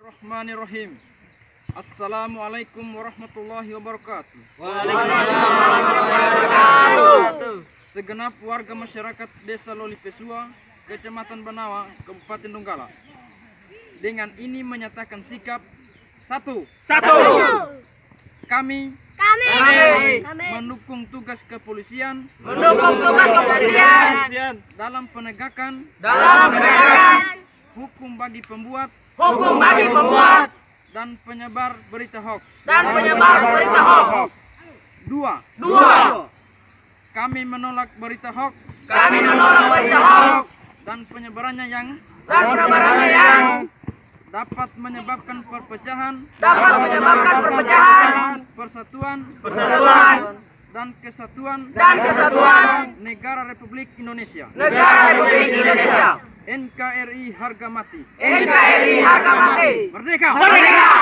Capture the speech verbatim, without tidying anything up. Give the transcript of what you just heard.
Bismillahirrahmanirrahim. Assalamualaikum warahmatullahi wabarakatuh. Waalaikumsalam warahmatullahi wabarakatuh. Segenap warga masyarakat Desa Lolipesua, Kecamatan Banawa, Kabupaten Donggala, dengan ini menyatakan sikap satu. Satu. Kami, Kami, Kami mendukung tugas kepolisian, mendukung tugas kepolisian dalam penegakan, dalam penegakan hukum bagi pembuat, hukum bagi pembuat dan penyebar berita hoax. dan penyebar berita hoax. Dua. Dua. Kami menolak berita hoax Kami menolak berita hoax dan penyebarannya yang dan penyebarannya yang dapat menyebabkan perpecahan, dapat menyebabkan perpecahan, persatuan, persatuan dan kesatuan dan kesatuan negara Republik Indonesia. negara Republik Indonesia. N K R I harga mati. N K R I harga mati. Merdeka! Merdeka!